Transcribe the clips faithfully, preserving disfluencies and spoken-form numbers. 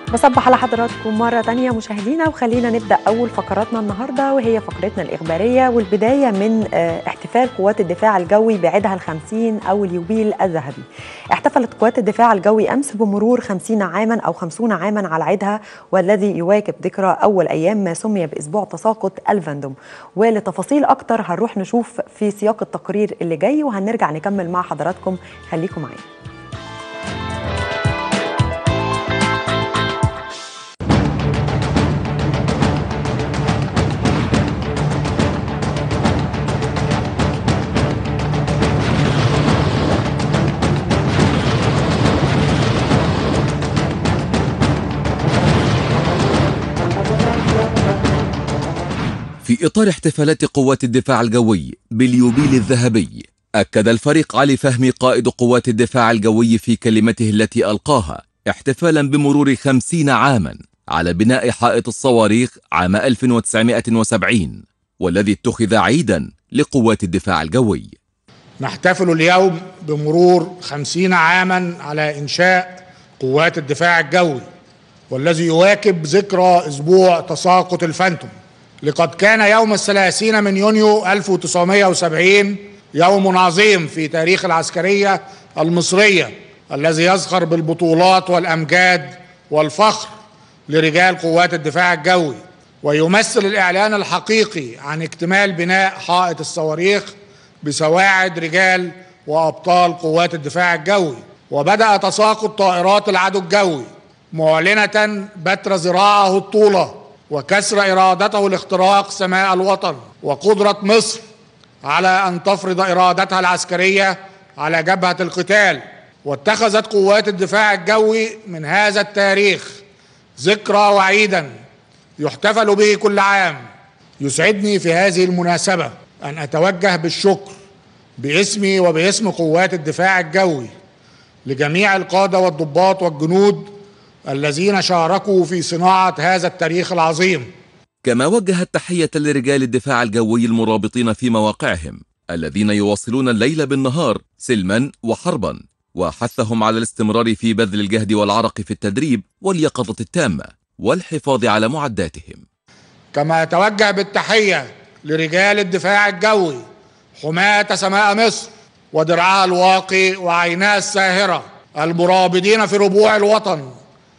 بصبح على حضراتكم مرة تانية مشاهدينا، وخلينا نبدأ أول فقراتنا النهاردة وهي فقرتنا الإخبارية، والبداية من احتفال قوات الدفاع الجوي بعيدها الخمسين أو اليوبيل الذهبي. احتفلت قوات الدفاع الجوي أمس بمرور خمسين عاما أو خمسون عاما على عيدها، والذي يواكب ذكرى أول أيام ما سمي بأسبوع تساقط الفندم. ولتفاصيل أكتر هنروح نشوف في سياق التقرير اللي جاي، وهنرجع نكمل مع حضراتكم. خليكم معانا. في إطار احتفالات قوات الدفاع الجوي باليوبيل الذهبي، أكد الفريق علي فهمي قائد قوات الدفاع الجوي في كلمته التي ألقاها احتفالا بمرور خمسين عاما على بناء حائط الصواريخ عام ألف وتسعمائة وسبعين، والذي اتخذ عيدا لقوات الدفاع الجوي. نحتفل اليوم بمرور خمسين عاما على إنشاء قوات الدفاع الجوي، والذي يواكب ذكرى أسبوع تساقط الفانتوم. لقد كان يوم الثلاثين من يونيو ألف وتسعمائة وسبعين يوم عظيم في تاريخ العسكرية المصرية، الذي يزخر بالبطولات والأمجاد والفخر لرجال قوات الدفاع الجوي، ويمثل الإعلان الحقيقي عن اكتمال بناء حائط الصواريخ بسواعد رجال وأبطال قوات الدفاع الجوي. وبدأ تساقط طائرات العدو الجوي معلنة بتر ذراعه الطولة وكسر إرادته لاختراق سماء الوطن، وقدرة مصر على أن تفرض إرادتها العسكرية على جبهة القتال. واتخذت قوات الدفاع الجوي من هذا التاريخ ذكرى وعيدا يحتفل به كل عام. يسعدني في هذه المناسبة أن أتوجه بالشكر باسمي وباسم قوات الدفاع الجوي لجميع القادة والضباط والجنود الذين شاركوا في صناعة هذا التاريخ العظيم. كما وجه التحية لرجال الدفاع الجوي المرابطين في مواقعهم الذين يواصلون الليل بالنهار سلما وحربا، وحثهم على الاستمرار في بذل الجهد والعرق في التدريب واليقظة التامة والحفاظ على معداتهم. كما أتوجه بالتحية لرجال الدفاع الجوي حماة سماء مصر ودرعها الواقي وعينها الساهرة، المرابطين في ربوع الوطن،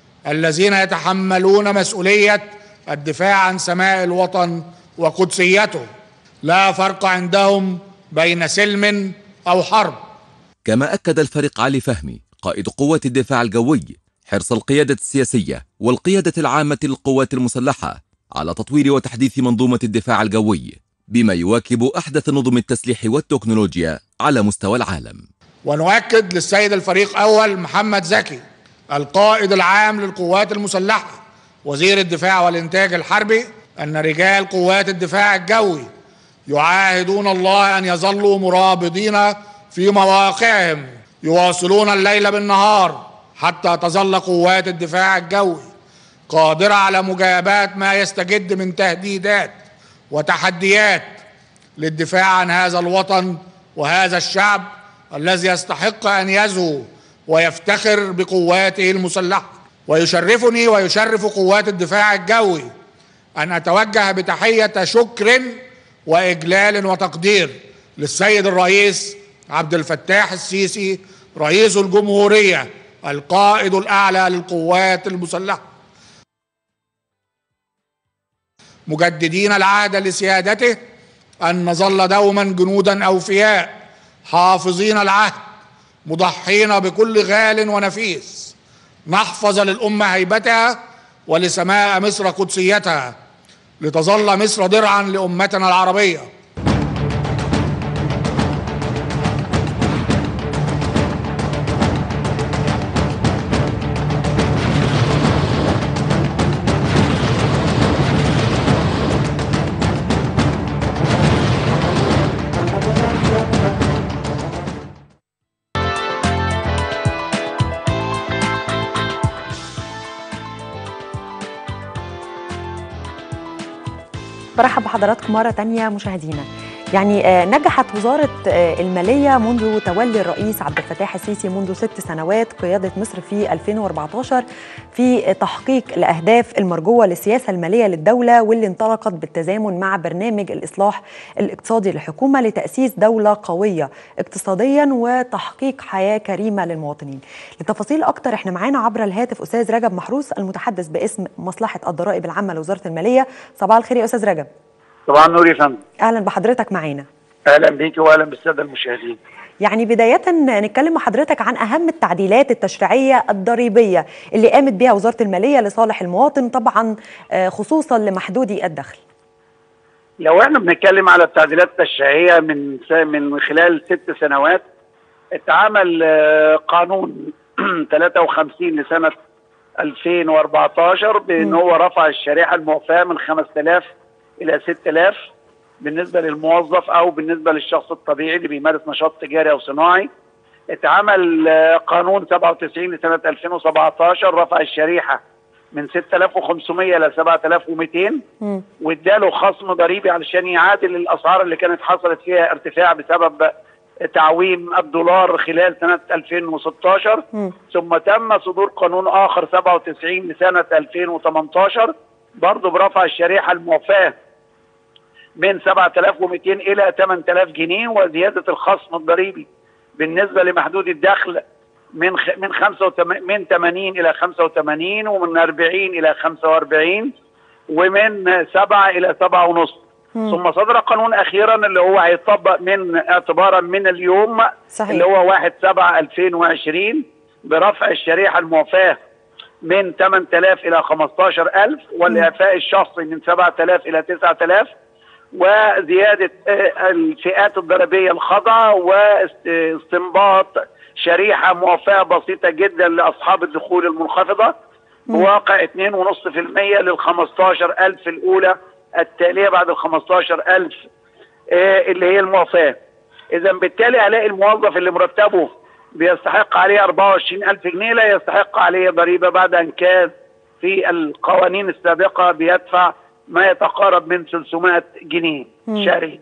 الذين يتحملون مسؤولية الدفاع عن سماء الوطن وقدسيته، لا فرق عندهم بين سلم أو حرب. كما أكد الفريق علي فهمي قائد قوات الدفاع الجوي حرص القيادة السياسية والقيادة العامة للقوات المسلحة على تطوير وتحديث منظومة الدفاع الجوي بما يواكب أحدث نظم التسليح والتكنولوجيا على مستوى العالم. ونؤكد للسيد الفريق أول محمد زكي القائد العام للقوات المسلحة وزير الدفاع والإنتاج الحربي أن رجال قوات الدفاع الجوي يعاهدون الله أن يظلوا مرابطين في مواقعهم، يواصلون الليل بالنهار حتى تظل قوات الدفاع الجوي قادرة على مجابهة ما يستجد من تهديدات وتحديات للدفاع عن هذا الوطن وهذا الشعب الذي يستحق أن يزهو ويفتخر بقواته المسلحة. ويشرفني ويشرف قوات الدفاع الجوي أن أتوجه بتحية شكر وإجلال وتقدير للسيد الرئيس عبد الفتاح السيسي رئيس الجمهورية القائد الأعلى للقوات المسلحة، مجددين العهد لسيادته أن نظل دوما جنودا أوفياء حافظين العهد مضحين بكل غال ونفيس، نحفظ للأمة هيبتها ولسماء مصر قدسيتها، لتظل مصر درعا لأمتنا العربية. برحب بحضراتكم مرة تانية مشاهدينا. يعني نجحت وزارة المالية منذ تولي الرئيس عبد الفتاح السيسي منذ ست سنوات قيادة مصر في ألفين وأربعة عشر في تحقيق الأهداف المرجوة للسياسة المالية للدولة، واللي انطلقت بالتزامن مع برنامج الإصلاح الاقتصادي للحكومة لتأسيس دولة قوية اقتصاديا وتحقيق حياة كريمة للمواطنين. لتفاصيل أكتر احنا معانا عبر الهاتف أستاذ رجب محروس المتحدث باسم مصلحة الضرائب العامة لوزارة المالية. صباح الخير يا أستاذ رجب. طبعا نور يا فندم. اهلا بحضرتك معانا. اهلا بيك واهلا بالساده المشاهدين. يعني بدايه نتكلم مع حضرتك عن اهم التعديلات التشريعيه الضريبيه اللي قامت بها وزاره الماليه لصالح المواطن، طبعا خصوصا لمحدودي الدخل. لو احنا بنتكلم على التعديلات التشريعيه من من خلال ست سنوات، اتعمل قانون ثلاثة وخمسين لسنه ألفين وأربعة عشر بان هو رفع الشريحه الموفاه من خمسة آلاف الى ستة آلاف بالنسبه للموظف او بالنسبه للشخص الطبيعي اللي بيمارس نشاط تجاري او صناعي. اتعمل قانون سبعة وتسعين لسنه ألفين وسبعة عشر رفع الشريحه من ستة آلاف وخمسمائة الى سبعة آلاف ومئتين واداله خصم ضريبي علشان يعادل الاسعار اللي كانت حصلت فيها ارتفاع بسبب تعويم الدولار خلال سنه ألفين وستة عشر. م. ثم تم صدور قانون اخر سبعة وتسعين لسنه ألفين وثمانية عشر برضه برفع الشريحه الموفاه من سبعة آلاف ومئتين الى ثمانية آلاف جنيه، وزياده الخصم الضريبي بالنسبه لمحدود الدخل من خ... من خمسة وثمانين من ثمانين الى خمسة وثمانين، ومن أربعين الى خمسة وأربعين، ومن سبعة الى سبعة ونص. ثم صدر قانون اخيرا اللي هو هيطبق من اعتبارا من اليوم، صحيح. اللي هو واحد سبعة ألفين وعشرين برفع الشريحه الموفاه من ثمانية آلاف الى خمسة عشر ألف، والاعفاء الشخصي من سبعة آلاف الى تسعة آلاف، وزياده الفئات الضريبية الخاضعه، واستنباط شريحه موفاه بسيطه جدا لاصحاب الدخول المنخفضه بواقع اثنين فاصلة خمسة بالمئة لل خمسة عشر ألف الاولى التاليه بعد ال خمسة عشر ألف اللي هي الموافاه. اذا بالتالي هلاقي الموظف اللي مرتبه بيستحق عليه أربعة وعشرين ألف جنيه لا يستحق عليه ضريبه، بعد ان كان في القوانين السابقه بيدفع ما يتقارب من ثلاثمائة جنيه شهريا.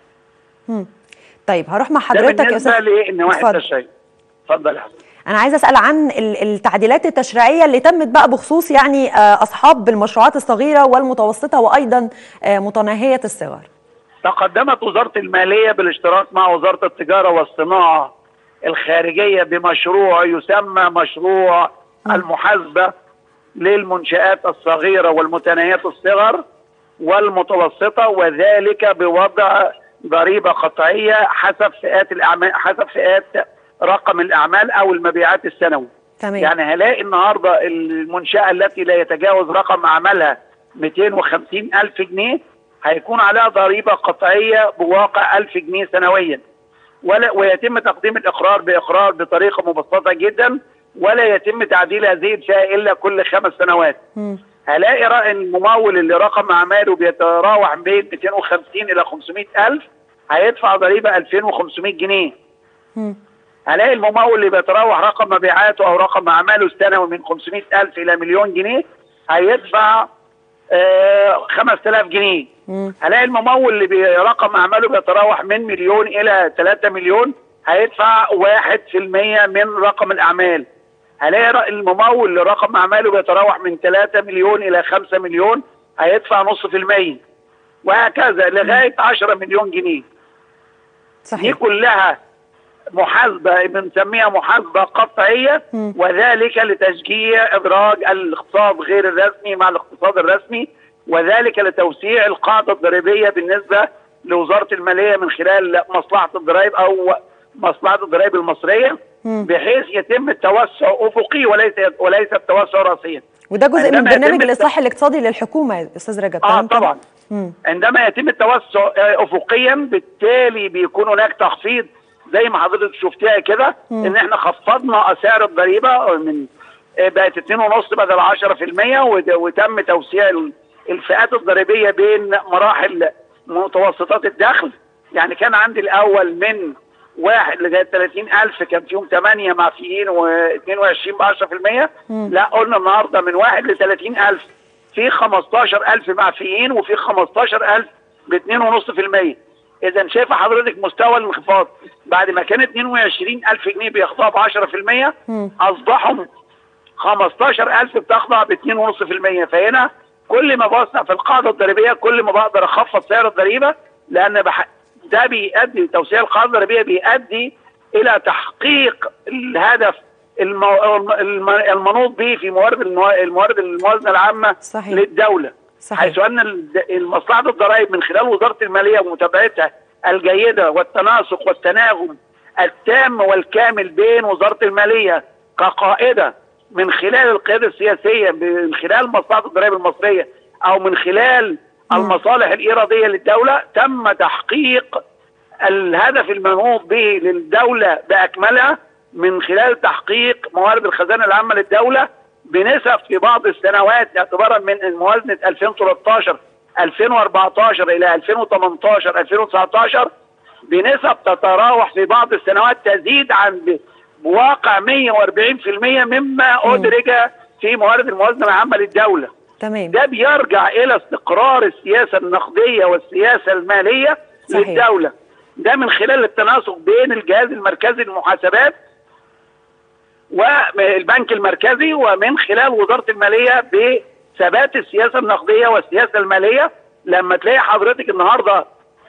طيب هروح مع حضرتك يا استاذ. بالنسبه للنواحي التشريعيه. اتفضل يا حضرتك. أنا عايزة أسأل عن التعديلات التشريعية اللي تمت بقى بخصوص يعني أصحاب المشروعات الصغيرة والمتوسطة وأيضا متناهية الصغر. تقدمت وزارة المالية بالاشتراك مع وزارة التجارة والصناعة الخارجية بمشروع يسمى مشروع م. المحاسبة للمنشآت الصغيرة والمتناهية الصغر والمتوسطة، وذلك بوضع ضريبة قطعية حسب فئات الأعمال، حسب فئات رقم الأعمال أو المبيعات السنوي. تمام. يعني هلاقي النهارده المنشأة التي لا يتجاوز رقم أعمالها مئتين وخمسين ألف جنيه هيكون عليها ضريبة قطعية بواقع ألف جنيه سنويا، ولا ويتم تقديم الإقرار بإقرار بطريقة مبسطة جدا، ولا يتم تعديل هذه الفئة إلا كل خمس سنوات. م. هلاقي رأي الممول اللي رقم أعماله بيتراوح بين مئتين وخمسين إلى خمسمائة ألف هيدفع ضريبة ألفين وخمسمائة جنيه. م. هلاقي الممول اللي بيتراوح رقم مبيعاته او رقم اعماله السنوي من خمسمائة ألف الى مليون جنيه هيدفع آه خمسة آلاف جنيه. مم. هلاقي الممول اللي رقم اعماله بيتراوح من مليون الى ثلاثة مليون هيدفع واحد في المئة من رقم الاعمال. هلاقي الممول اللي رقم اعماله بيتراوح من ثلاثة مليون الى خمسة مليون هيدفع نص في المية، وهكذا لغايه عشرة مليون جنيه. صحيح. دي كلها محاسبة بنسميها محاسبة قطعية، م. وذلك لتشجيع إدراج الاقتصاد غير الرسمي مع الاقتصاد الرسمي، وذلك لتوسيع القاعدة الضريبية بالنسبة لوزارة المالية من خلال مصلحة الضرائب أو مصلحة الضرائب المصرية، م. بحيث يتم التوسع أفقي وليس وليس التوسع رأسيا. وده جزء من برنامج الإصلاح الاقتصادي للحكومة يا أستاذ رجب. آه طبعا. م. عندما يتم التوسع أفقيا بالتالي بيكون هناك تخفيض زي ما حضرتك شفتيها كده، ان احنا خفضنا سعر الضريبه من بقت اثنين ونص بدل عشرة في المئة، وتم توسيع الفئات الضريبيه بين مراحل متوسطات الدخل. يعني كان عندي الاول من واحد لغايه ثلاثين ألف كان فيهم ثمانية معفيين واثنين وعشرين ب عشرة في المئة، لا قلنا النهارده من واحد ل ثلاثين ألف في خمسة عشر ألف معفيين وفي خمسة عشر ألف ب اثنين ونص في المئة. اذا شايفه حضرتك مستوى الانخفاض بعد ما كان اتنين وعشرين ألف جنيه بيخضعوا ب عشرة في المية اصبحوا خمستاشر ألف بتخضع ب اتنين فاصلة خمسة في المية. فهنا كل ما بوسع في القاعده الضريبيه كل ما بقدر اخفض سعر الضريبه، لان بح... ده بيؤدي توسيع القاعده الضريبيه بيؤدي الى تحقيق الهدف المو... المنوط به في موارد المو... الموارد الموازنه العامه صحيح. للدوله صحيح. حيث ان مصلحه الضرائب من خلال وزاره الماليه ومتابعتها الجيده والتناسق والتناغم التام والكامل بين وزاره الماليه كقائده من خلال القياده السياسيه، من خلال مصلحه الضرائب المصريه او من خلال م. المصالح الايراديه للدوله، تم تحقيق الهدف المنوط به للدوله باكملها من خلال تحقيق موارد الخزانه العامه للدوله بنسب في بعض السنوات اعتبارا من موازنه ألفين وتلتاشر ألفين وأربعتاشر الى ألفين وتمنتاشر ألفين وتسعتاشر بنسب تتراوح في بعض السنوات تزيد عن بواقع مية وأربعين في المية مما ادرج في موارد الموازنه العامه للدوله. تمام. ده بيرجع الى استقرار السياسه النقديه والسياسه الماليه صحيح. للدوله. ده من خلال التناسق بين الجهاز المركزي للمحاسبات والبنك المركزي ومن خلال وزاره الماليه بثبات السياسه النقديه والسياسه الماليه. لما تلاقي حضرتك النهارده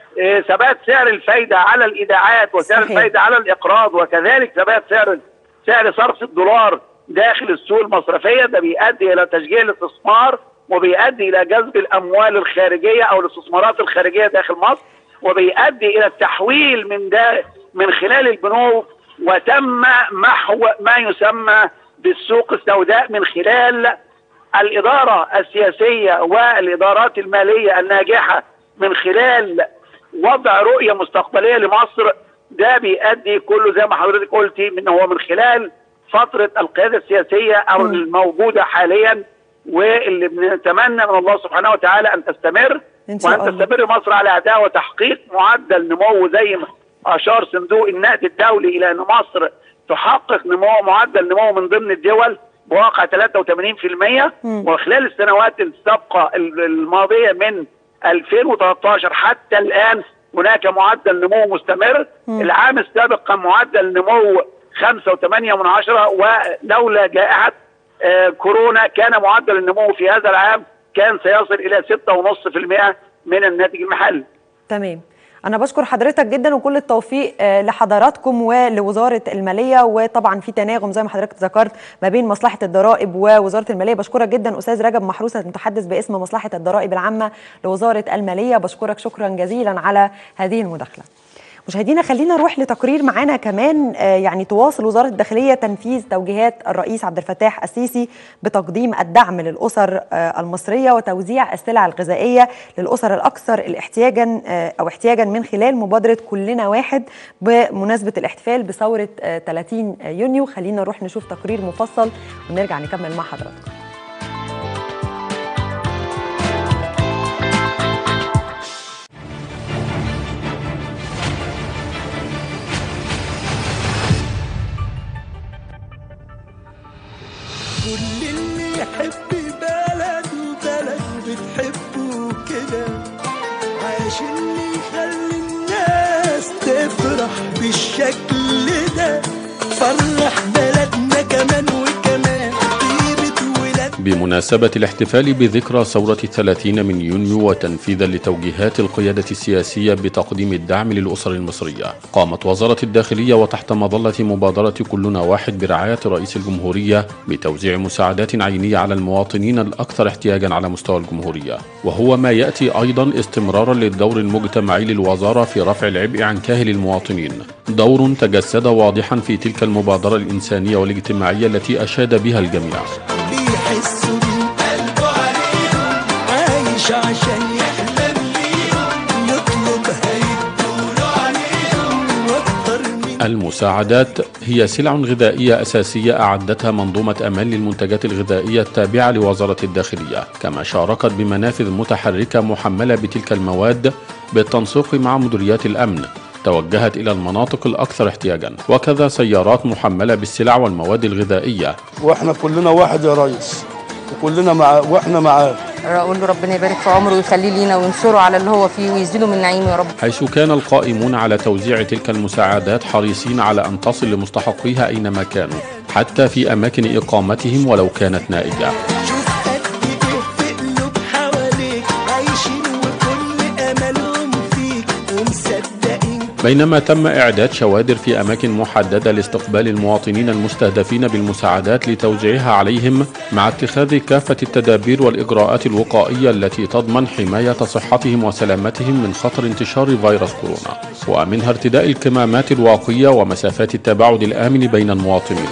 ثبات سعر الفايده على الايداعات وسعر صحيح. الفايده على الاقراض، وكذلك ثبات سعر سعر صرف الدولار داخل السوق المصرفيه، ده بيؤدي الى تشجيع الاستثمار وبيؤدي الى جذب الاموال الخارجيه او الاستثمارات الخارجيه داخل مصر، وبيؤدي الى التحويل من ده من خلال البنوك، وتم محو ما يسمى بالسوق السوداء من خلال الاداره السياسيه والادارات الماليه الناجحه من خلال وضع رؤيه مستقبليه لمصر. ده بيؤدي كله زي ما حضرتك قلتي من هو من خلال فتره القياده السياسيه او م. الموجوده حاليا، واللي بنتمنى من الله سبحانه وتعالى ان تستمر وان تستمر مصر على اداء وتحقيق معدل نمو زي ما اشار صندوق النقد الدولي الى ان مصر تحقق نمو معدل نمو من ضمن الدول بواقع ثلاثة وثمانين في المية. وخلال السنوات السابقه الماضيه من ألفين وتلتاشر حتى الان هناك معدل نمو مستمر. م. العام السابق كان معدل نمو خمسة وثمانية من عشرة، ولولا جائحه آه كورونا كان معدل النمو في هذا العام كان سيصل الى ستة فاصلة خمسة بالمئة من الناتج المحلي. تمام. أنا بشكر حضرتك جدا وكل التوفيق لحضراتكم ولوزارة المالية، وطبعا في تناغم زي ما حضرتك ذكرت ما بين مصلحة الضرائب ووزارة المالية. بشكرك جدا أستاذ رجب محروس المتحدث باسم مصلحة الضرائب العامة لوزارة المالية، بشكرك شكرا جزيلا على هذه المداخلة. مشاهدينا خلينا نروح لتقرير معانا كمان. يعني تواصل وزارة الداخلية تنفيذ توجيهات الرئيس عبد الفتاح السيسي بتقديم الدعم للأسر المصرية وتوزيع السلع الغذائية للأسر الأكثر احتياجا أو احتياجا من خلال مبادرة كلنا واحد بمناسبة الاحتفال بثورة ثلاثين يونيو. خلينا نروح نشوف تقرير مفصل ونرجع نكمل مع حضراتكم. كل اللي يحب بلده بلده بتحبه كده، عشان اللي يخلي الناس تفرح بالشكل ده، فرح بلدنا كمان وكمان طيبة ولاد. بمناسبة الاحتفال بذكرى ثورة الثلاثين من يونيو وتنفيذا لتوجيهات القيادة السياسية بتقديم الدعم للأسر المصرية، قامت وزارة الداخلية وتحت مظلة مبادرة كلنا واحد برعاية رئيس الجمهورية بتوزيع مساعدات عينية على المواطنين الأكثر احتياجا على مستوى الجمهورية، وهو ما يأتي أيضا استمرارا للدور المجتمعي للوزارة في رفع العبء عن كاهل المواطنين، دور تجسد واضحا في تلك المبادرة الإنسانية والاجتماعية التي أشاد بها الجميع. بيحسوا بقلبه عليهم، عايش عشان يحلم ليهم، يطلب هيدوله عليهم واكتر من. المساعدات هي سلع غذائية أساسية أعدتها منظومة أمان للمنتجات الغذائية التابعة لوزارة الداخلية، كما شاركت بمنافذ متحركة محملة بتلك المواد بالتنسيق مع مديريات الأمن توجهت إلى المناطق الأكثر احتياجا، وكذا سيارات محملة بالسلع والمواد الغذائية. واحنا كلنا واحد يا ريس، وكلنا مع واحنا معاك. اقول له ربنا يبارك في عمره ويخليه لينا وينصره على اللي هو فيه ويزيده من نعيمه يا رب. حيث كان القائمون على توزيع تلك المساعدات حريصين على أن تصل لمستحقيها أينما كانوا، حتى في أماكن إقامتهم ولو كانت نائجة. بينما تم إعداد شوادر في أماكن محددة لاستقبال المواطنين المستهدفين بالمساعدات لتوزيعها عليهم، مع اتخاذ كافة التدابير والإجراءات الوقائية التي تضمن حماية صحتهم وسلامتهم من خطر انتشار فيروس كورونا، ومنها ارتداء الكمامات الواقية ومسافات التباعد الآمن بين المواطنين.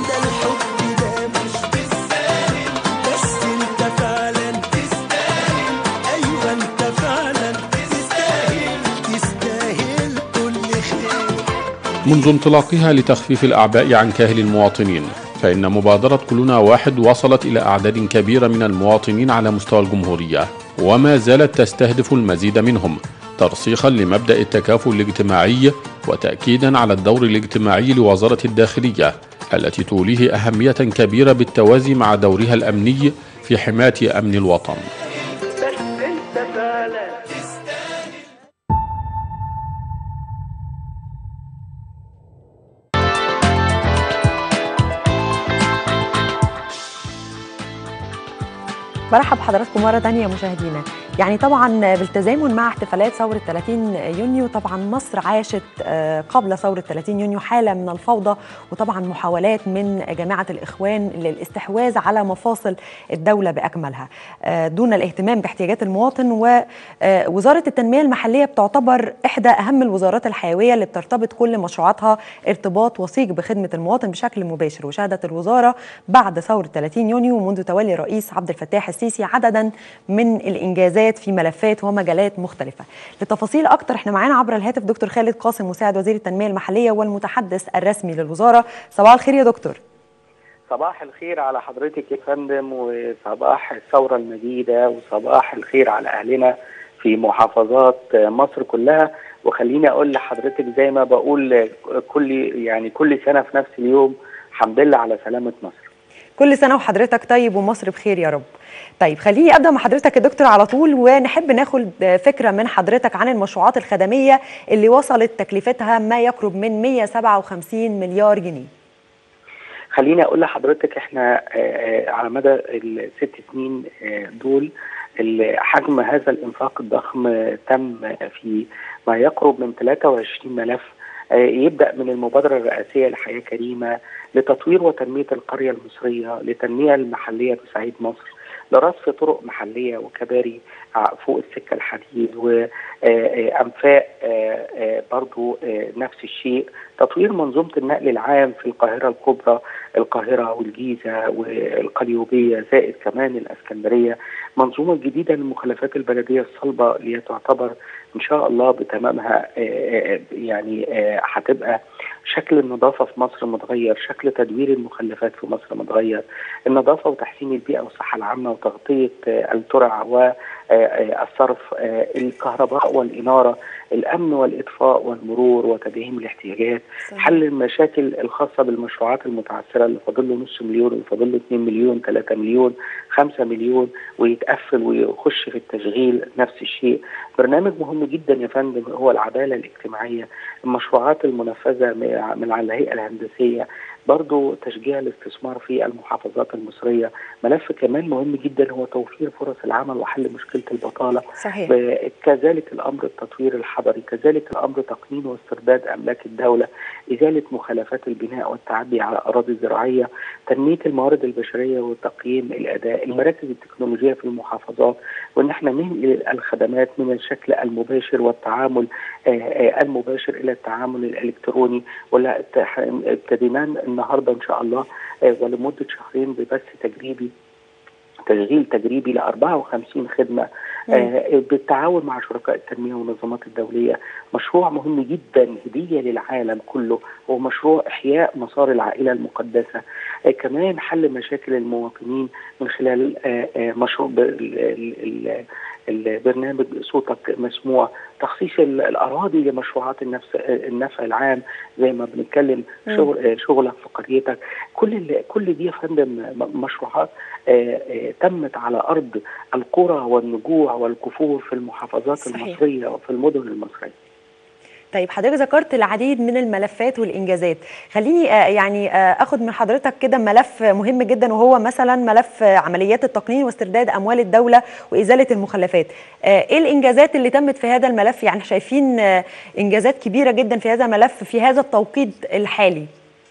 منذ انطلاقها لتخفيف الأعباء عن كاهل المواطنين، فإن مبادرة كلنا واحد وصلت إلى أعداد كبيرة من المواطنين على مستوى الجمهورية، وما زالت تستهدف المزيد منهم، ترسيخا لمبدأ التكافل الاجتماعي وتأكيدا على الدور الاجتماعي لوزارة الداخلية التي توليه أهمية كبيرة بالتوازي مع دورها الأمني في حماية أمن الوطن. برحب بحضراتكم مرة تانية مشاهدينا. يعني طبعا بالتزامن مع احتفالات ثورة ثلاثين يونيو، طبعا مصر عاشت قبل ثورة ثلاثين يونيو حالة من الفوضى، وطبعا محاولات من جماعة الإخوان للاستحواذ على مفاصل الدولة بأكملها دون الاهتمام باحتياجات المواطن. ووزارة التنمية المحلية بتعتبر إحدى أهم الوزارات الحيوية اللي بترتبط كل مشروعاتها ارتباط وثيق بخدمة المواطن بشكل مباشر. وشهدت الوزارة بعد ثورة ثلاثين يونيو ومنذ تولي الرئيس عبد الفتاح السيسي عددا من الإنجازات في ملفات ومجالات مختلفة. لتفاصيل أكتر احنا معانا عبر الهاتف دكتور خالد قاسم مساعد وزير التنمية المحلية والمتحدث الرسمي للوزارة. صباح الخير يا دكتور. صباح الخير على حضرتك يا فندم، وصباح الثورة المجيدة، وصباح الخير على أهلنا في محافظات مصر كلها. وخليني أقول لحضرتك زي ما بقول كل يعني كل سنة في نفس اليوم، الحمد لله على سلامة مصر. كل سنة وحضرتك طيب ومصر بخير يا رب. طيب خليني أبدأ مع حضرتك يا دكتور على طول، ونحب ناخد فكرة من حضرتك عن المشروعات الخدمية اللي وصلت تكلفتها ما يقرب من مئة وسبعة وخمسين مليار جنيه. خليني أقول لحضرتك احنا على مدى الست سنين دول حجم هذا الإنفاق الضخم تم في ما يقرب من ثلاثة وعشرين ملف، يبدأ من المبادرة الرئاسية لحياة كريمة، لتطوير وتنمية القرية المصرية، للتنمية المحلية بصعيد مصر، لرصف طرق محلية وكباري فوق السكة الحديد، وأنفاق برضو نفس الشيء، تطوير منظومة النقل العام في القاهرة الكبرى، القاهرة والجيزة والقليوبية، زائد كمان الإسكندرية، منظومة جديدة للمخلفات البلدية الصلبة اللي تعتبر إن شاء الله بتمامها يعني هتبقى شكل النظافة في مصر متغير، شكل تدوير المخلفات في مصر متغير، النظافة وتحسين البيئة والصحة العامة وتغطية الترع والصرف، الكهرباء والإنارة، الأمن والإطفاء والمرور وتدعيم الاحتياجات، حل المشاكل الخاصة بالمشروعات المتعثرة اللي فاضل له نص مليون وفاضل له اثنين مليون ثلاثة مليون خمسة مليون ويتقفل ويخش في التشغيل نفس الشيء. برنامج مهم جدا يا فندم هو العدالة الاجتماعية، المشروعات المنفذة من على الهيئة الهندسية، برضو تشجيع الاستثمار في المحافظات المصرية. ملف كمان مهم جدا هو توفير فرص العمل وحل مشكلة البطالة. صحيح. كذلك الأمر التطوير الحضري، كذلك الأمر تقنين واسترداد أملاك الدولة، إزالة مخالفات البناء والتعدي على أراضي زراعية، تنمية الموارد البشرية وتقييم الأداء، المراكز التكنولوجية في المحافظات، وإن احنا ننقل الخدمات من الشكل المباشر والتعامل المباشر إلى التعامل الإلكتروني. ولا ابتدينا النهارده ان شاء الله ولمده شهرين ببث تجريبي تشغيل تجريبي ل أربعة وخمسين خدمه آه بالتعاون مع شركاء التنميه والنظامات الدوليه. مشروع مهم جدا هديه للعالم كله، هو مشروع احياء مسار العائله المقدسه. آه كمان حل مشاكل المواطنين من خلال آه آه مشروع البرنامج صوتك مسموع، تخصيص الاراضي لمشروعات النفس النفع العام زي ما بنتكلم، شغل شغلك في قريتك، كل كل دي يا فندم مشروعات آآ آآ تمت على ارض القرى والنجوع والكفور في المحافظات صحيح. المصريه وفي المدن المصريه. طيب حضرتك ذكرت العديد من الملفات والانجازات، خليني يعني اخد من حضرتك كده ملف مهم جدا، وهو مثلا ملف عمليات التقنين واسترداد اموال الدوله وازاله المخلفات. ايه الانجازات اللي تمت في هذا الملف؟ يعني شايفين انجازات كبيره جدا في هذا الملف في هذا التوقيت الحالي.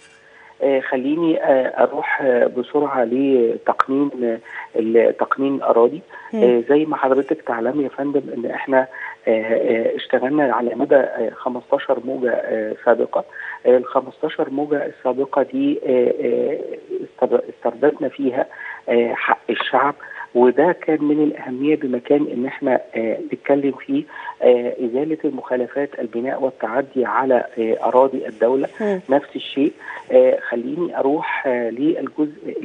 خليني اروح بسرعه لتقنين تقنين الاراضي. زي ما حضرتك تعلمي يا فندم ان احنا اشتغلنا على مدى خمستاشر موجه سابقه. ال خمستاشر موجه السابقه دي استرددنا فيها حق الشعب، وده كان من الأهمية بمكان إن احنا آه نتكلم فيه آه إزالة المخالفات البناء والتعدي على آه أراضي الدولة. م. نفس الشيء. آه خليني أروح آه للجزء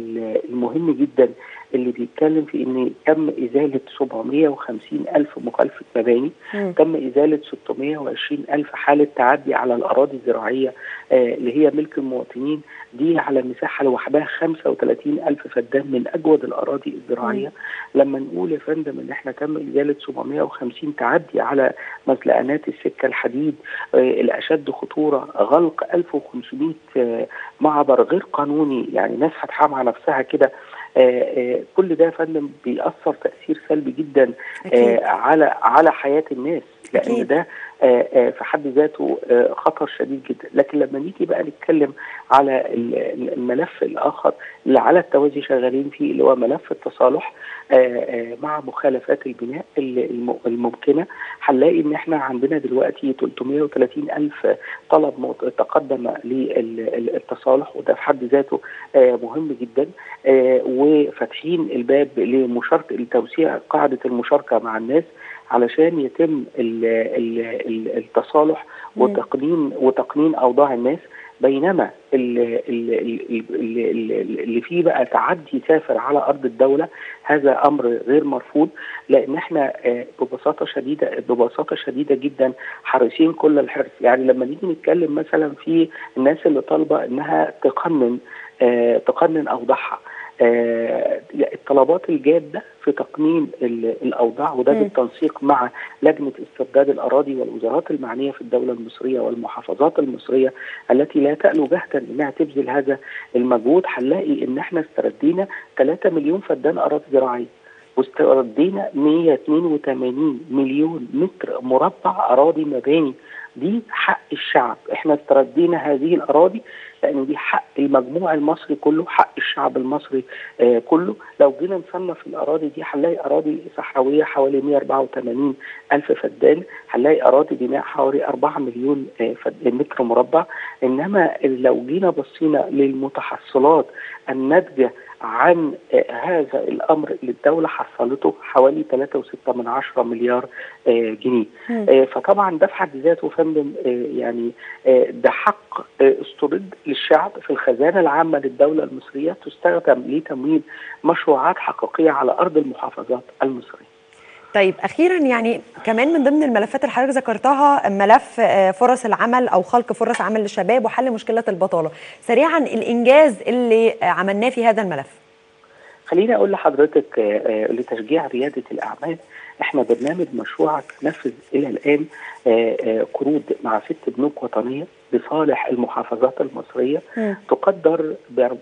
المهم جدا اللي بيتكلم في إن تم إزالة سبعمائة وخمسين ألف مخالفة مباني، م. تم إزالة ستمائة وعشرين ألف حالة تعدي على الأراضي الزراعية آه اللي هي ملك المواطنين، دي على مساحة لوحدها خمسة وثلاثين ألف فدان من أجود الأراضي الزراعية. لما نقول يا فندم إن إحنا تم إزالة سبعمائة وخمسين تعدي على مزلقانات السكة الحديد آه الأشد خطورة، غلق ألف وخمسمائة آه معبر غير قانوني، يعني ناس فاتحة مع نفسها كده. آه آه كل ده يا فندم بيأثر تأثير سلبي جدا آه على على حياة الناس، لأن أكيد. ده آه آه في حد ذاته آه خطر شديد جدا. لكن لما نيجي بقى نتكلم على الملف الآخر اللي على التوازي شغالين فيه، اللي هو ملف التصالح آه آه مع مخالفات البناء الممكنة، هنلاقي إن إحنا عندنا دلوقتي ثلاثمائة وثلاثين ألف طلب تقدم للتصالح، وده في حد ذاته آه مهم جدا. آه وفاتحين الباب لمشاركة لتوسيع قاعدة المشاركة مع الناس علشان يتم ال ال التصالح وتقنين وتقنين أوضاع الناس، بينما اللي, اللي, اللي فيه بقى تعدي سافر على أرض الدولة هذا أمر غير مرفوض، لأن احنا ببساطة شديدة ببساطة شديدة جدا حريصين كل الحرص. يعني لما نيجي نتكلم مثلا في الناس اللي طالبة إنها تقنن تقنن أوضاعها، آه الطلبات الجادة في تقنين الأوضاع، وده بالتنسيق مع لجنة استرداد الأراضي والوزارات المعنية في الدولة المصرية والمحافظات المصرية التي لا تألو جهدا إنها تبذل هذا المجهود. هنلاقي إن احنا استردينا ثلاثة مليون فدان أراضي زراعية، واستردينا مائة واثنين وثمانين مليون متر مربع أراضي مباني. دي حق الشعب، احنا استردينا هذه الأراضي لأن دي حق المجموع المصري كله، حق الشعب المصري آه كله. لو جينا نصنف الأراضي دي هنلاقي أراضي صحراوية حوالي مائة وأربعة وثمانين ألف فدان، هنلاقي أراضي بناء حوالي أربعة مليون آه متر مربع. إنما لو جينا بصينا للمتحصلات الناتجة عن آه هذا الأمر اللي الدولة حصلته حوالي ثلاثة وستة من عشرة مليار آه جنيه. آه فطبعا ده في حد ذاته فندم آه يعني آه ده حق آه استرد للشعب في الخزانة العامة للدولة المصرية، تستخدم لتمويل مشروعات حقيقية على أرض المحافظات المصرية. طيب أخيرا، يعني كمان من ضمن الملفات اللي حضرتك ذكرتها ملف فرص العمل أو خلق فرص عمل للشباب وحل مشكلة البطالة. سريعا الإنجاز اللي عملناه في هذا الملف. خليني أقول لحضرتك لتشجيع ريادة الأعمال، احنا برنامج مشروع نفذ إلى الآن قروض مع ست بنوك وطنية لصالح المحافظات المصرية م. تقدر ب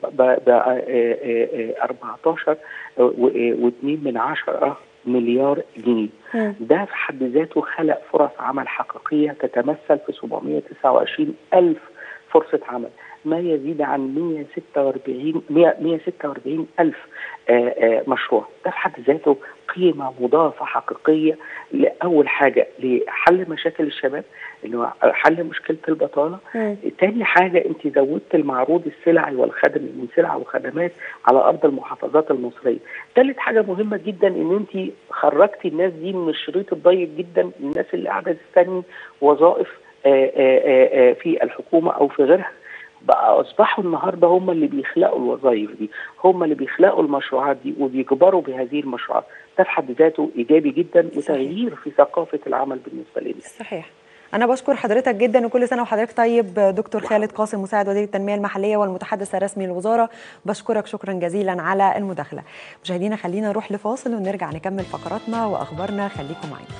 أربعتاشر واثنين من عشرة مليار جنيه. م. ده في حد ذاته خلق فرص عمل حقيقية تتمثل في سبعمائة وتسعة وعشرين ألف فرصة عمل، ما يزيد عن مائة وستة وأربعين ألف آآ آآ مشروع. ده في حد ذاته قيمة مضافة حقيقية لأول حاجة لحل مشاكل الشباب، اللي هو حل مشكلة البطالة. م. تاني حاجة انت زودت المعروض السلعي والخدمي من سلع وخدمات على أرض المحافظات المصرية. تالت حاجة مهمة جدا ان انت خرجتي الناس دي من الشريط الضيق جدا، الناس اللي قاعدة تستني وظائف آآ آآ في الحكومة أو في غيرها، بقى اصبحوا النهارده هم اللي بيخلقوا الوظائف دي، هم اللي بيخلقوا المشروعات دي وبيجبروا بهذه المشروعات. ده في حد ذاته ايجابي جدا وتغيير في ثقافه العمل بالنسبه لنا. صحيح. أنا بشكر حضرتك جدا وكل سنة وحضرتك طيب دكتور خالد قاسم مساعد وزير التنمية المحلية والمتحدث الرسمي للوزارة. بشكرك شكرا جزيلا على المداخلة. مشاهدينا خلينا نروح لفاصل ونرجع نكمل فقراتنا وأخبارنا، خليكم معانا.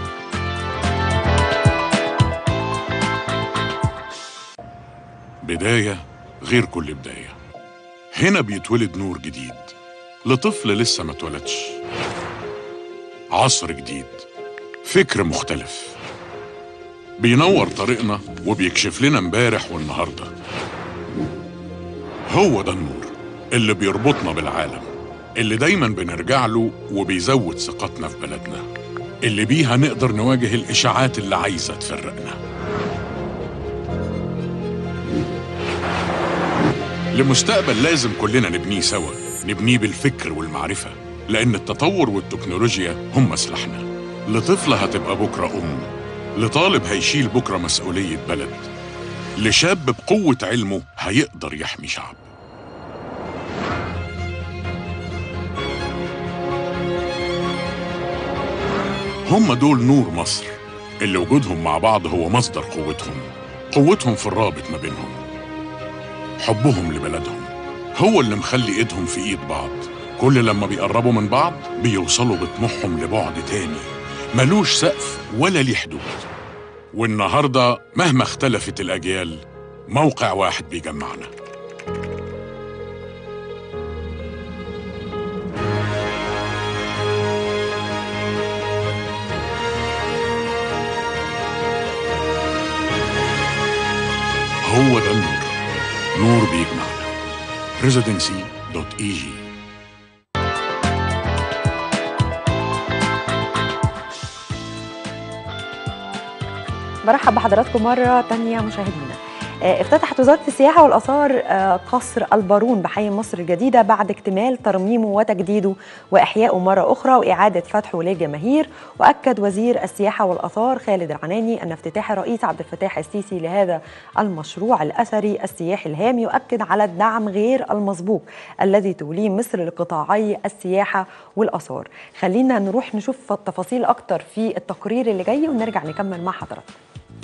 بداية غير كل بداية. هنا بيتولد نور جديد لطفل لسه ما اتولدش، عصر جديد، فكر مختلف بينور طريقنا وبيكشف لنا امبارح والنهارده. هو ده النور اللي بيربطنا بالعالم، اللي دايما بنرجع له وبيزود ثقتنا في بلدنا، اللي بيها نقدر نواجه الإشاعات اللي عايزة تفرقنا. لمستقبل لازم كلنا نبنيه سوا، نبنيه بالفكر والمعرفة، لأن التطور والتكنولوجيا هم سلاحنا. لطفلة هتبقى بكرة أم، لطالب هيشيل بكرة مسؤولية بلد، لشاب بقوة علمه هيقدر يحمي شعب. هم دول نور مصر اللي وجودهم مع بعض هو مصدر قوتهم. قوتهم في الرابط ما بينهم، حبهم لبلدهم هو اللي مخلي ايدهم في ايد بعض. كل لما بيقربوا من بعض بيوصلوا بطموحهم لبعد تاني ملوش سقف ولا ليه حدود. والنهارده مهما اختلفت الاجيال موقع واحد بيجمعنا. هو ده النور، نور بيجمعنا. ريزيدنسي دوت اي جي. برحب بحضراتكم مرة تانية مشاهدينا. افتتحت وزارة السياحة والآثار قصر البارون بحي مصر الجديدة بعد اكتمال ترميمه وتجديده وإحيائه مرة أخرى وإعادة فتحه للجماهير. وأكد وزير السياحة والآثار خالد العناني أن افتتاح الرئيس عبد الفتاح السيسي لهذا المشروع الأثري السياحي الهام يؤكد على الدعم غير المسبوق الذي توليه مصر لقطاعي السياحة والآثار. خلينا نروح نشوف التفاصيل أكتر في التقرير اللي جاي ونرجع نكمل مع حضراتكم.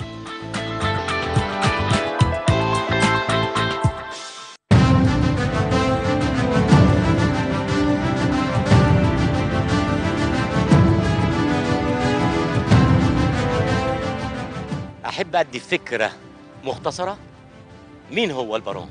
أحب أدي فكرة مختصرة. مين هو البارون؟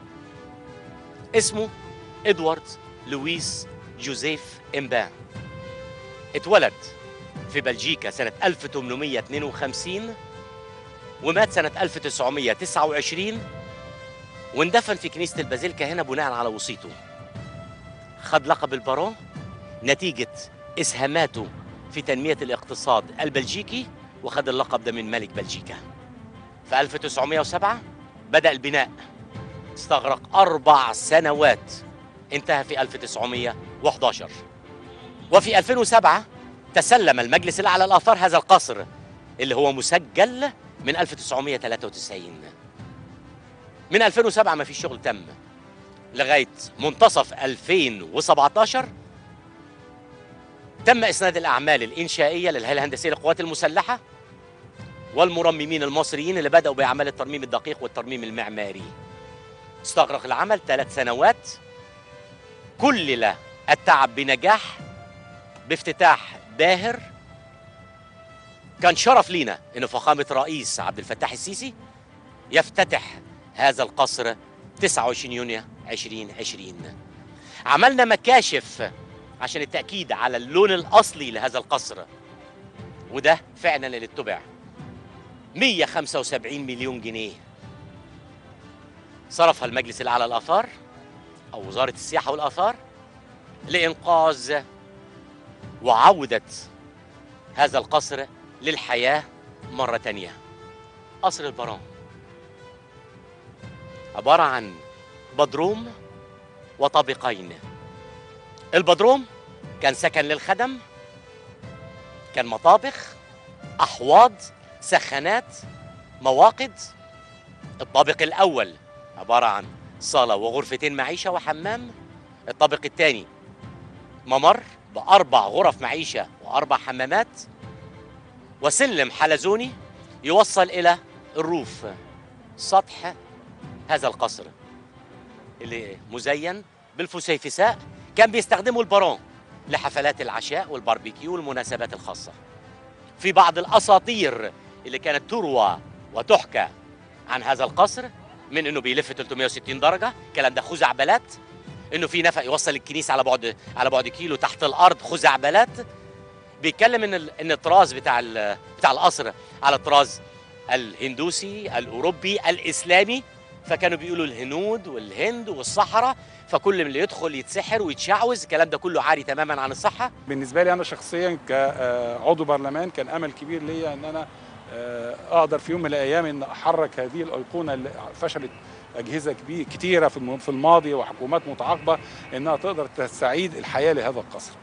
اسمه إدوارد لويس جوزيف إمبان. اتولد في بلجيكا سنة ألف وثمانمائة واثنين وخمسين ومات سنة ألف وتسعمائة وتسعة وعشرين واندفن في كنيسة البازيليكا هنا بناء على وصيته. خد لقب البارون نتيجة إسهاماته في تنمية الاقتصاد البلجيكي، وخد اللقب ده من ملك بلجيكا. في ألف وتسعمائة وسبعة بدأ البناء، استغرق أربع سنوات، انتهى في ألف وتسعمائة وأحد عشر. وفي ألفين وسبعة تسلم المجلس الأعلى للآثار هذا القصر اللي هو مسجل من ألف وتسعمائة وثلاثة وتسعين. من ألفين وسبعة ما فيش شغل تم لغاية منتصف ألفين وسبعة عشر تم إسناد الأعمال الإنشائية للهيئة الهندسية للقوات المسلحة والمرممين المصريين اللي بدأوا بأعمال الترميم الدقيق والترميم المعماري. استغرق العمل ثلاث سنوات، كلل التعب بنجاح بافتتاح باهر. كان شرف لينا إن فخامة الرئيس عبد الفتاح السيسي يفتتح هذا القصر تسعة وعشرين يونيو ألفين وعشرين. عملنا مكاشف عشان التأكيد على اللون الأصلي لهذا القصر، وده فعلا اللي اتبع. مئة وخمسة وسبعين مليون جنيه صرفها المجلس الأعلى للآثار أو وزارة السياحة والآثار لإنقاذ وعودة هذا القصر للحياة مرة تانية. قصر البارون عبارة عن بدروم وطابقين. البدروم كان سكن للخدم، كان مطابخ، أحواض، سخانات، مواقد. الطابق الأول عباره عن صاله وغرفتين معيشه وحمام. الطابق الثاني ممر باربع غرف معيشه واربع حمامات، وسلم حلزوني يوصل الى الروف، سطح هذا القصر اللي مزين بالفسيفساء. كان بيستخدموا البارون لحفلات العشاء والباربيكيو والمناسبات الخاصة. في بعض الأساطير اللي كانت تروى وتحكى عن هذا القصر، من انه بيلف ثلاثمائة وستين درجة، الكلام ده خزعبلات، انه في نفق يوصل الكنيسة على بعد على بعد كيلو تحت الأرض، خزعبلات. بيتكلم ان ان الطراز بتاع بتاع القصر على الطراز الهندوسي الأوروبي الإسلامي، فكانوا بيقولوا الهنود والهند والصحراء، فكل من اللي يدخل يتسحر ويتشعوذ. الكلام ده كله عاري تماما عن الصحة. بالنسبة لي أنا شخصيا كعضو برلمان كان أمل كبير ليا أن أنا أقدر في يوم من الأيام أن أحرك هذه الأيقونة اللي فشلت أجهزة كبير كتيرة في الماضي وحكومات متعاقبة أنها تقدر تستعيد الحياة لهذا القصر.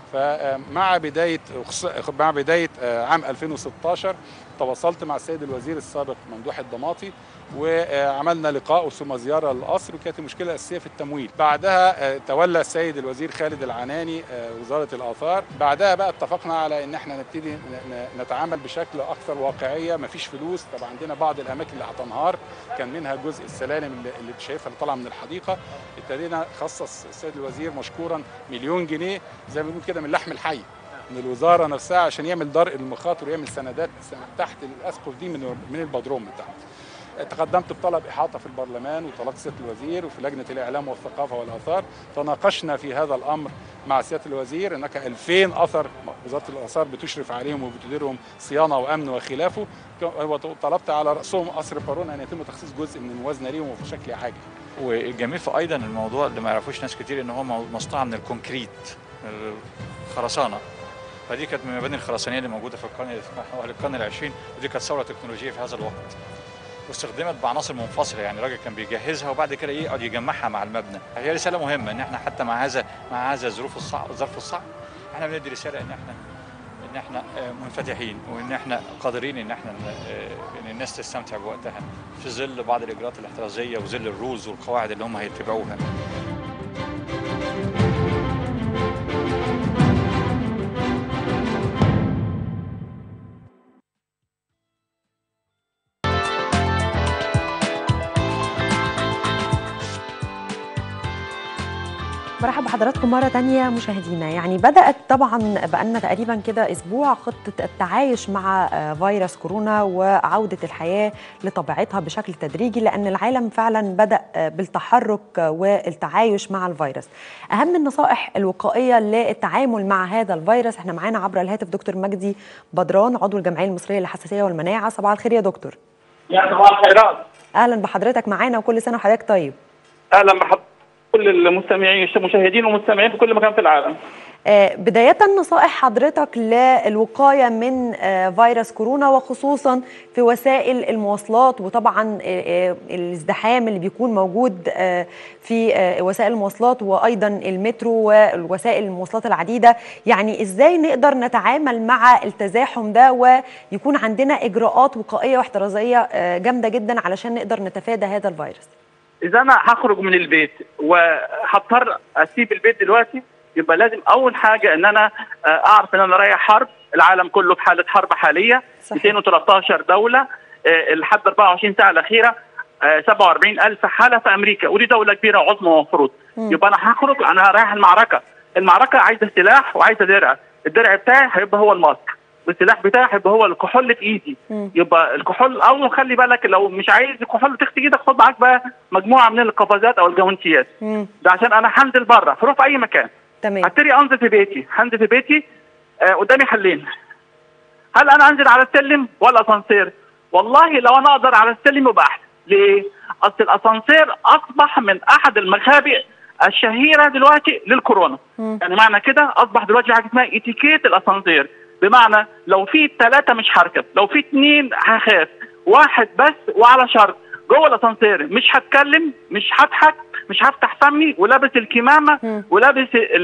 فمع بداية مع بداية عام ألفين وستاشر تواصلت مع السيد الوزير السابق ممدوح الضماطي، وعملنا لقاء ثم زياره للقصر، وكانت المشكله الاساسيه في التمويل. بعدها تولى السيد الوزير خالد العناني وزاره الاثار. بعدها بقى اتفقنا على ان احنا نبتدي نتعامل بشكل اكثر واقعيه. مفيش فلوس طبعا، عندنا بعض الاماكن اللي هتنهار، كان منها جزء السلالم اللي, اللي شايفها اللي طالعه من الحديقه. ابتدينا خصص السيد الوزير مشكورا مليون جنيه زي ما بنقول كده من لحم الحي من الوزاره نفسها عشان يعمل درء المخاطر ويعمل سندات تحت الاسقف دي من من البدروم بتاعته. تقدمت بطلب احاطه في البرلمان وطلبت سياده الوزير وفي لجنه الاعلام والثقافه والاثار، تناقشنا في هذا الامر مع سياده الوزير. هناك ألفين اثر وزاره الاثار بتشرف عليهم وبتديرهم صيانه وامن وخلافه، وطلبت على راسهم قصر بارون ان يتم تخصيص جزء من الموازنه ليهم بشكل عاجل. والجميل في ايضا الموضوع اللي ما يعرفوش ناس كتير ان هو مصنوع من الكونكريت، الخرسانه. فدي كانت من المباني الخرسانيه اللي موجوده في القرن حوالي القرن العشرين، ودي كانت ثوره تكنولوجيه في هذا الوقت. واستخدمت بعناصر منفصله، يعني الراجل كان بيجهزها وبعد كده يقعد يجمعها مع المبنى. هي رساله مهمه ان احنا حتى مع هذا مع هذا الظروف الصعب الظرف الصعب احنا بندي رساله ان احنا ان احنا منفتحين، وان احنا قادرين ان احنا ان الناس تستمتع بوقتها في ظل بعض الاجراءات الاحترازيه وظل الرولز والقواعد اللي هم هيتبعوها. مرحبا بحضراتكم مرة تانية مشاهدينا. يعني بدأت طبعا بقالنا تقريبا كده أسبوع خطة التعايش مع فيروس كورونا وعودة الحياة لطبيعتها بشكل تدريجي، لأن العالم فعلا بدأ بالتحرك والتعايش مع الفيروس. أهم النصائح الوقائية للتعامل مع هذا الفيروس، احنا معانا عبر الهاتف دكتور مجدي بدران عضو الجمعية المصرية للحساسية والمناعة. صباح الخير يا دكتور. يا صباح الخيرات. أهلا بحضرتك معانا وكل سنة وحضرتك طيب. أهلا بحضرتك كل المستمعين المشاهدين والمستمعين في كل مكان في العالم. آه بداية نصائح حضرتك للوقاية من آه فيروس كورونا، وخصوصا في وسائل المواصلات، وطبعا آه الازدحام اللي بيكون موجود آه في آه وسائل المواصلات وأيضا المترو والوسائل المواصلات العديدة. يعني إزاي نقدر نتعامل مع التزاحم ده ويكون عندنا إجراءات وقائية واحترازية آه جامدة جدا علشان نقدر نتفادى هذا الفيروس؟ إذا أنا هخرج من البيت وهضطر أسيب البيت دلوقتي، يبقى لازم أول حاجة إن أنا أعرف إن أنا رايح حرب. العالم كله في حالة حرب حالية، مئتين وثلاثة عشر دولة لحد أربعة وعشرين ساعة الأخيرة، سبعة وأربعين ألف حالة في أمريكا، ودي دولة كبيرة وعظمى ومفروض. يبقى أنا هخرج، أنا رايح المعركة. المعركة عايزة سلاح وعايزة درع. الدرع بتاعي هيبقى هو الماسك، والسلاح بتاعي هيبقى هو الكحول في ايدي. مم. يبقى الكحول، او خلي بالك لو مش عايز الكحول تغسل ايدك، خد معاك بقى مجموعه من القفازات او الجوانتيات. ده عشان انا هنزل بره، هروح في اي مكان. تمام. هبتدي انزل في بيتي، هنزل في بيتي آه قدامي حلين. هل انا انزل على السلم ولا اسانسير؟ والله لو انا اقدر على السلم يبقى احسن. ليه؟ اصل الاسانسير اصبح من احد المخابئ الشهيره دلوقتي للكورونا. مم. يعني معنى كده اصبح دلوقتي حاجه اسمها اتيكيت الاسانسير، بمعنى لو في ثلاثة مش هركب، لو في اثنين هخاف، واحد بس وعلى شرط جوه الاسانسير مش هتكلم، مش هضحك، مش هفتح فمي، ولابس الكمامه م. ولابس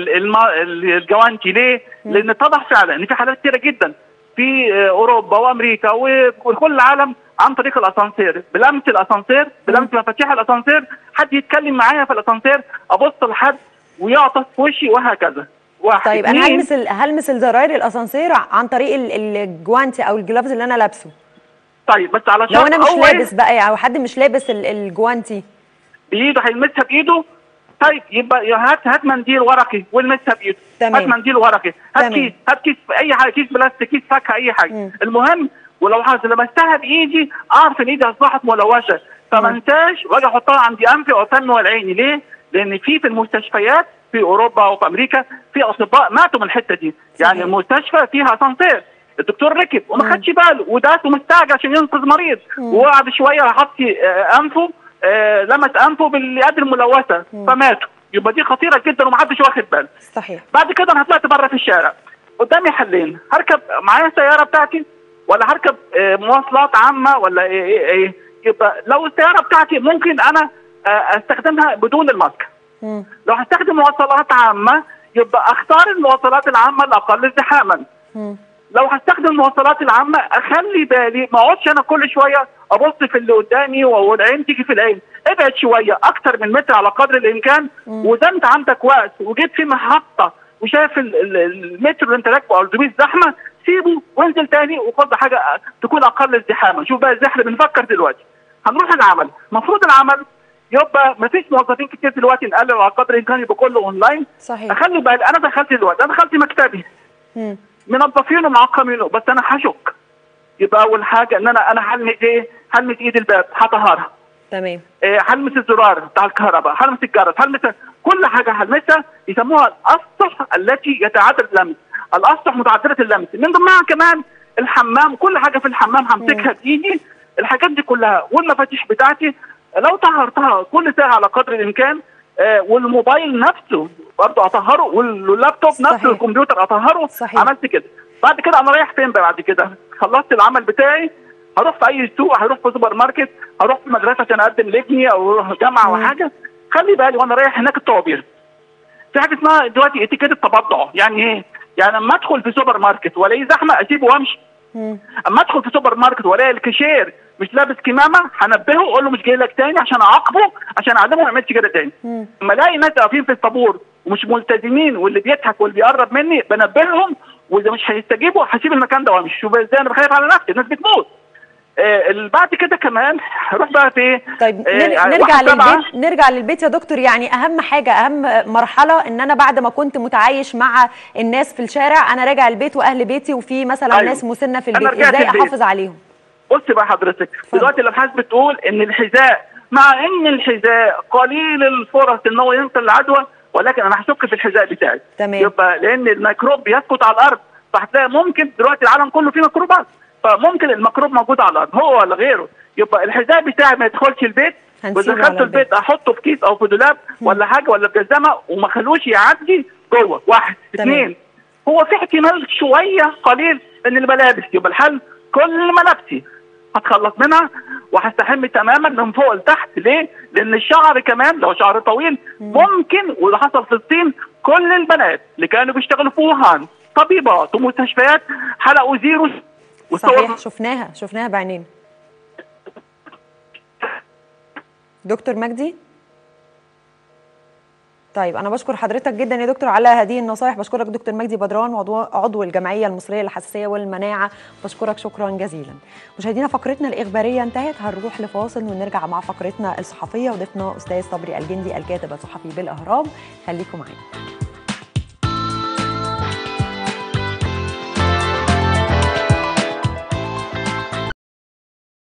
الجوانتي. ليه؟ م. لان اتضح فعلا ان في حالات كتيره جدا في اوروبا وامريكا وكل العالم عن طريق الاسانسير، بلمس الاسانسير، بلمس مفاتيح الاسانسير، حد يتكلم معايا في الاسانسير ابص لحد ويعطس في وشي وهكذا. واحد طيب انا هلمس ال... هلمس الزراير الاسانسير عن طريق ال... الجوانتي او الجلافز اللي انا لابسه. طيب بس على لو انا مش لابس بقى او حد مش لابس ال... الجوانتي بايده هيلمسها بايده. طيب يبقى هات هات منديل ورقي والمسها بايده. تمام. هات منديل ورقي، هات تمام. كيس، هات كيس اي حاجه، كيس بلاستيك، كيس فاكهه، اي حاجه. م. المهم ولو لمستها بايدي اعرف ان ايدي اصبحت ملوثه، فما انساش واجي احطها عندي انفي او فمي ولا عيني. ليه؟ لان في في المستشفيات في اوروبا وفي امريكا في اطباء ماتوا من الحته دي. صحيح. يعني المستشفى فيها اسانسير، الدكتور ركب وما خدش باله وداس ومستعجل عشان ينقذ مريض، وبعد شويه حط انفه آه لمس انفه باليد الملوثه فماتوا. يبقى دي خطيره جدا ومحدش واخد باله. صحيح. بعد كده انا طلعت بره في الشارع، قدامي حلين، هركب معايا السياره بتاعتي ولا هركب آه مواصلات عامه ولا ايه ايه ايه. يبقى لو السياره بتاعتي ممكن انا آه استخدمها بدون الماسك. مم. لو هستخدم مواصلات عامه يبقى اختار المواصلات العامه الاقل ازدحاما. لو هستخدم المواصلات العامه اخلي بالي ما اقعدش انا كل شويه ابص في اللي قدامي والعين تيجي في العين، ابعد شويه اكتر من متر على قدر الامكان. واذا انت عندك وقت وجيت في محطه وشايف المترو اللي انت راكبه او الاتوبيس زحمه سيبه وانزل تاني وخد حاجه تكون اقل ازدحاما. شوف بقى ازاي احنا بنفكر دلوقتي. هنروح العمل، المفروض العمل يبقى ما فيش موظفين كتير دلوقتي، نقلل على قدر الامكان يبقى كله اونلاين. صحيح. اخلي بالي انا دخلت دلوقتي، انا دخلت مكتبي مم. منظفينه معقمينه، بس انا هشك. يبقى اول حاجه ان انا انا هلمس ايه؟ هلمس ايد الباب هطهرها. تمام. إيه هلمس الزرار بتاع الكهرباء، هلمس الجرس، هلمس كل حاجه هلمسها. يسموها الاسطح التي يتعدد اللمس، الاسطح متعدده اللمس، من ضمنها كمان الحمام. كل حاجه في الحمام همسكها بايدي، الحاجات دي كلها، والمفاتيح بتاعتي لو طهرتها كل ساعه على قدر الامكان. آه والموبايل نفسه برضه اطهره، واللابتوب نفسه، الكمبيوتر اطهره. صحيح. عملت كده. بعد كده انا رايح فين بقى؟ بعد كده خلصت العمل بتاعي، هروح في اي سوق، هروح في سوبر ماركت، هروح في مدرسه عشان اقدم لابني او جامعه او حاجه. خلي بالي وانا رايح هناك الطوابير. في حاجه اسمها دلوقتي اتيكيت التبضع. يعني ايه؟ يعني لما ادخل في سوبر ماركت والاقي زحمه اسيبه وامشي. اما ادخل في سوبر ماركت والاقي الكاشير مش لابس كمامه هنبهه واقول له مش جاي لك تاني عشان اعاقبه، عشان اعلمه ما يعملش كده تاني. اما الاقي ناس واقفين في الطابور ومش ملتزمين واللي بيضحك واللي بيقرب مني بنبههم، واذا مش هيستجيبوا هسيب المكان ده وامشي. شوف ازاي انا بخاف على نفسي، الناس بتموت. آه بعد كده كمان هروح بقى في ايه؟ طيب آه نرجع للبيت، نرجع للبيت يا دكتور. يعني اهم حاجه، اهم مرحله ان انا بعد ما كنت متعايش مع الناس في الشارع انا راجع البيت واهل بيتي وفي مثلا أيوه. ناس مسنه في البيت، ازاي احافظ عليهم؟ بص بقى حضرتك، دلوقتي الابحاث بتقول ان الحذاء، مع ان الحذاء قليل الفرص ان هو ينقل العدوى، ولكن انا هشك في الحذاء بتاعي. تمام. يبقى لان الميكروب بيسقط على الارض، فهتلاقي ممكن دلوقتي العالم كله فيه ميكروبات، فممكن الميكروب موجود على الارض هو ولا غيره. يبقى الحذاء بتاعي ما يدخلش البيت، واذا دخلت البيت احطه في كيس او في دولاب ولا حاجه ولا في جزمه وما خلوش يعدي جوه. واحد. اثنين، هو في احتمال شويه قليل ان الملابس، يبقى الحل كل ملابسي هتخلص منها وهستحم تماما من فوق لتحت. ليه؟ لان الشعر كمان لو شعر طويل ممكن، وده حصل في الصين، كل البنات اللي كانوا بيشتغلوا في ووهان طبيبات ومستشفيات حلقوا زيرو. صحيح، شفناها شفناها بعينينا. دكتور مجدي، طيب أنا بشكر حضرتك جدا يا دكتور على هذه النصائح. بشكرك دكتور مجدي بدران، عضو الجمعية المصرية للحساسية والمناعة. بشكرك شكرا جزيلا. مشاهدينا فقرتنا الإخبارية انتهت، هنروح لفاصل ونرجع مع فقرتنا الصحفية وضيفنا أستاذ صبري الجندي الكاتب الصحفي بالأهرام. خليكم معانا.